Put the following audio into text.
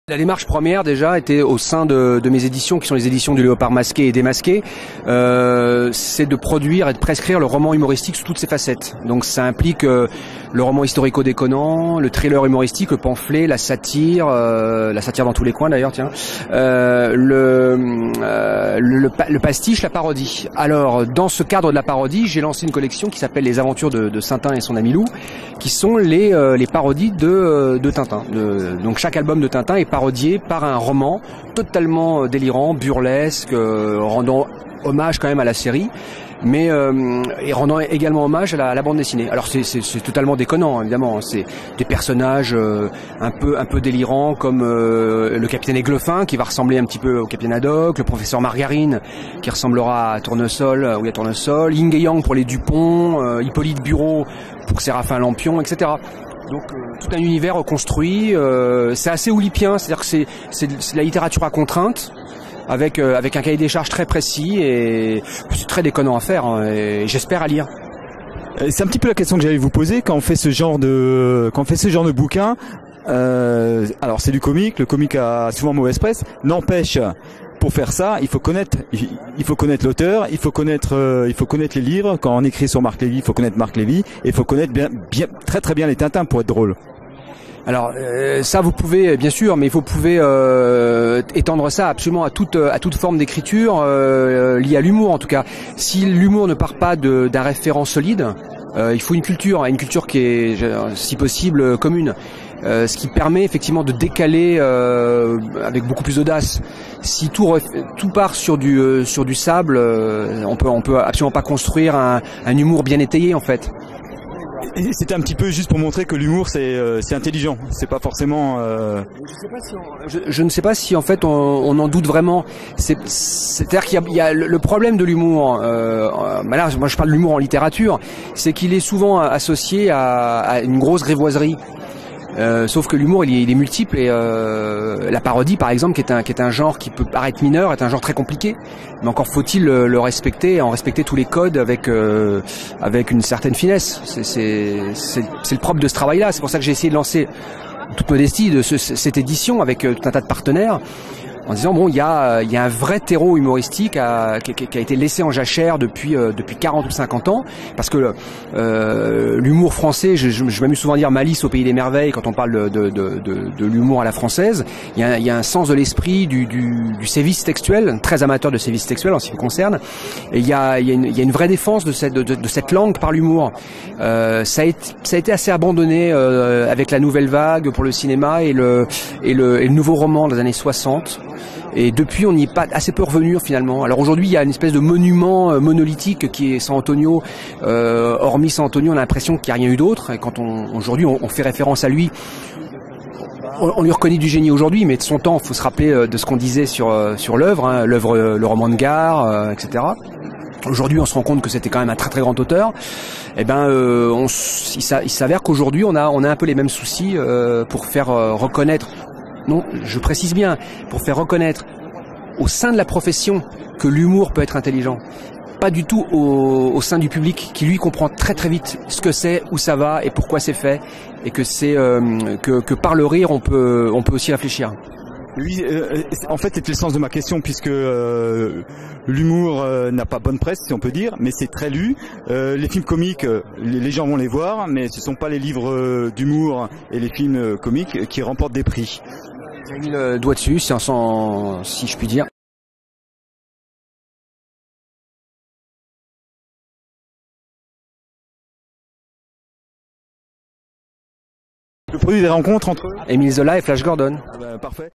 La démarche première déjà était au sein de mes éditions, qui sont les éditions du Léopard masqué et démasqué, c'est de produire et de prescrire le roman humoristique sous toutes ses facettes. Donc ça implique le roman historico-déconnant, le thriller humoristique, le pamphlet, la satire dans tous les coins d'ailleurs, tiens, le pastiche, la parodie. Alors dans ce cadre de la parodie, j'ai lancé une collection qui s'appelle Les Aventures de Tintin et son ami Lou, qui sont les parodies de Tintin. Donc chaque album de Tintin est parodié par un roman totalement délirant, burlesque, rendant hommage quand même à la série, mais et rendant également hommage à la bande dessinée. Alors c'est totalement déconnant, évidemment. C'est des personnages un peu délirants, comme le capitaine Aiglefin, qui va ressembler un petit peu au capitaine Haddock, le professeur Margarine, qui ressemblera à Tournesol, Yin et Yang pour les Dupont, Hippolyte Bureau pour Séraphin Lampion, etc. Donc tout un univers reconstruit, c'est assez oulipien, c'est-à-dire que c'est de la littérature à contrainte, avec un cahier des charges très précis, et c'est très déconnant à faire, hein, et j'espère à lire. C'est un petit peu la question que j'allais vous poser quand on fait ce genre de bouquin. Alors c'est du comique, le comique a souvent mauvaise presse. N'empêche, pour faire ça, il faut connaître l'auteur, il faut connaître les livres. Quand on écrit sur Marc Lévy, il faut connaître Marc Lévy, et il faut connaître très bien les Tintins pour être drôle. Alors ça vous pouvez bien sûr, mais vous pouvez étendre ça absolument à toute forme d'écriture liée à l'humour en tout cas. Si l'humour ne part pas d'un référent solide, il faut une culture qui est si possible commune. Ce qui permet effectivement de décaler avec beaucoup plus d'audace. Si tout part sur du sable, on peut absolument pas construire un humour bien étayé en fait. C'était un petit peu juste pour montrer que l'humour c'est intelligent, c'est pas forcément. Je ne sais pas si en fait on en doute vraiment. C'est-à-dire qu'il y a le problème de l'humour. Là, moi je parle de l'humour en littérature, c'est qu'il est souvent associé à une grosse grivoiserie. Sauf que l'humour il est multiple, et la parodie par exemple qui est un genre qui peut paraître mineur est un genre très compliqué, mais encore faut-il le respecter et en respecter tous les codes avec une certaine finesse. C'est le propre de ce travail-là. C'est pour ça que j'ai essayé de lancer toute modestie cette édition avec tout un tas de partenaires, en disant bon, il y a un vrai terreau humoristique qui a été laissé en jachère depuis 40 ou 50 ans, parce que l'humour français, je m'amuse souvent à dire Malice au pays des merveilles quand on parle de l'humour à la française. Il y a un sens de l'esprit du sévice textuel, très amateur de sévice textuel en ce qui me concerne, et il y a une vraie défense de cette langue par l'humour. Ça a été assez abandonné avec la nouvelle vague pour le cinéma et le nouveau roman des années 60. Et depuis, on n'y est pas assez peu revenu finalement. Alors aujourd'hui, il y a une espèce de monument monolithique qui est San Antonio. Hormis San Antonio, on a l'impression qu'il n'y a rien eu d'autre. Et quand aujourd'hui on fait référence à lui, on lui reconnaît du génie aujourd'hui, mais de son temps, il faut se rappeler de ce qu'on disait sur l'œuvre, hein, le roman de gare, etc. Aujourd'hui, on se rend compte que c'était quand même un très très grand auteur. Eh ben, il s'avère qu'aujourd'hui, on a un peu les mêmes soucis pour faire reconnaître. Non, je précise bien, pour faire reconnaître au sein de la profession que l'humour peut être intelligent. Pas du tout au sein du public qui lui comprend très très vite ce que c'est, où ça va et pourquoi c'est fait, et que c'est que par le rire on peut aussi réfléchir. Oui, en fait c'était le sens de ma question, puisque l'humour n'a pas bonne presse si on peut dire, mais c'est très lu. Les films comiques, les gens vont les voir, mais ce sont pas les livres d'humour et les films comiques qui remportent des prix. J'ai mis le doigt dessus, si je puis dire. Le produit des rencontres entre Émile Zola et Flash Gordon. Parfait.